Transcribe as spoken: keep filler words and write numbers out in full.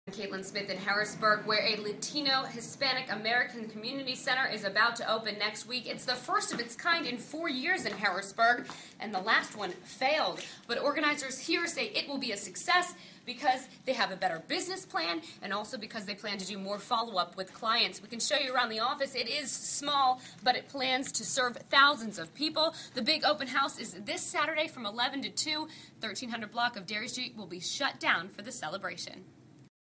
Caitlin Smith in Harrisburg, where a Latino Hispanic American Community Center is about to open next week. It's the first of its kind in four years in Harrisburg, and the last one failed. But organizers here say it will be a success because they have a better business plan and also because they plan to do more follow-up with clients. We can show you around the office. It is small, but it plans to serve thousands of people. The big open house is this Saturday from eleven to two. thirteen hundred block of Derry Street will be shut down for the celebration.